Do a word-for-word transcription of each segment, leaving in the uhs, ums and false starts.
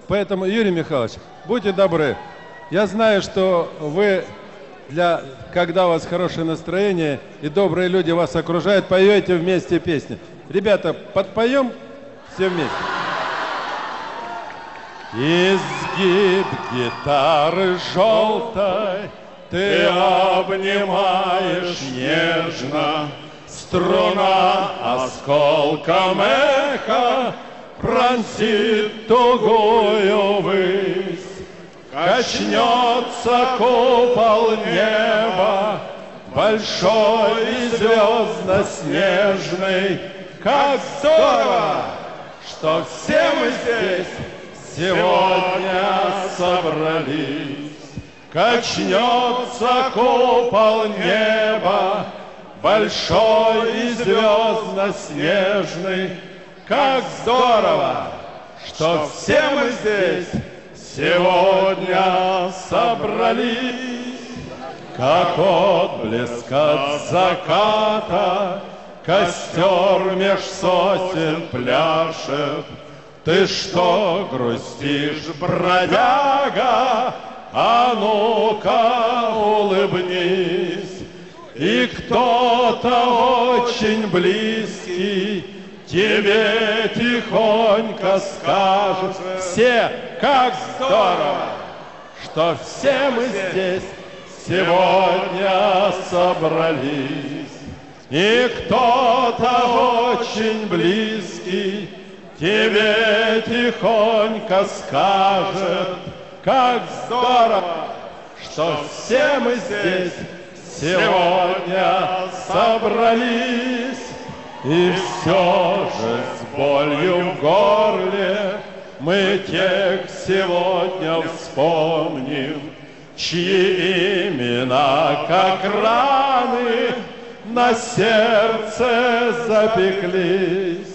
Поэтому, Юрий Михайлович, будьте добры. Я знаю, что вы, для, когда у вас хорошее настроение и добрые люди вас окружают, поете вместе песни. Ребята, подпоем все вместе. Изгиб гитары желтой ты обнимаешь нежно, струна осколком эха пронзит тугую высь. Качнется купол неба, большой и звездно-снежный. Как здорово, что все мы здесь сегодня собрались. Качнется купол неба, большой и звездно-снежный. Как здорово, что все мы здесь сегодня собрались. Как отблеск от заката костер меж сосен пляшет. Ты что грустишь, бродяга? А ну-ка улыбнись. И кто-то очень близкий тебе тихонько скажет: все, как здорово, что все мы здесь сегодня собрались. И кто-то очень близкий тебе тихонько скажет: как здорово, что все мы здесь сегодня собрались. И все же с болью в горле мы тех сегодня вспомним, чьи имена, как раны, на сердце запеклись.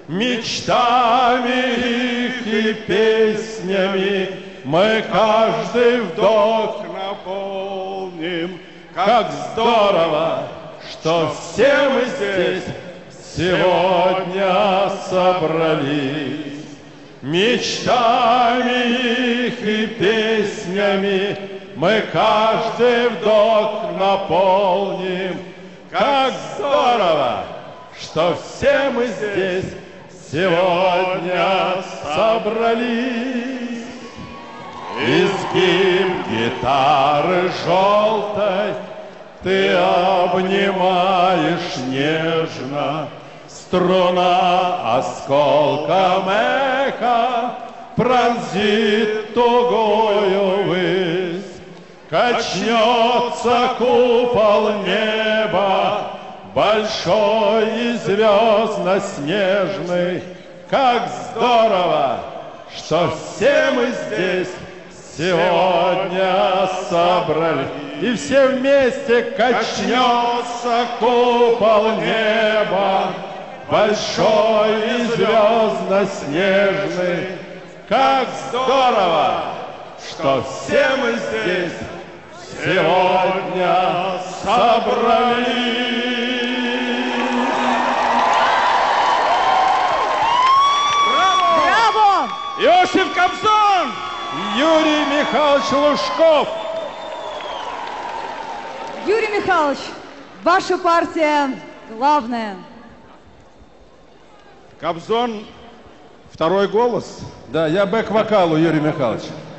Мечтами их и песнями мы каждый вдох наполним. Как здорово, что все мы здесь сегодня собрались. Мечтами их и песнями мы каждый вдох наполним. Как здорово, что все мы здесь сегодня собрались. Изгиб гитары желтой ты обнимаешь нежно, струна осколком эха пронзит тугую высь. Качнется купол неба, большой и звездно-снежный. Как здорово, что все мы здесь сегодня собрались. И все вместе качнется купол неба, большой и звездно-снежный. Как здорово, что все мы здесь сегодня собрались. Браво! Иосиф Кобзон! Юрий Михайлович Лужков. Юрий Михайлович, ваша партия главная. Кобзон, второй голос. Да, я бэк-вокалу, Юрий Михайлович.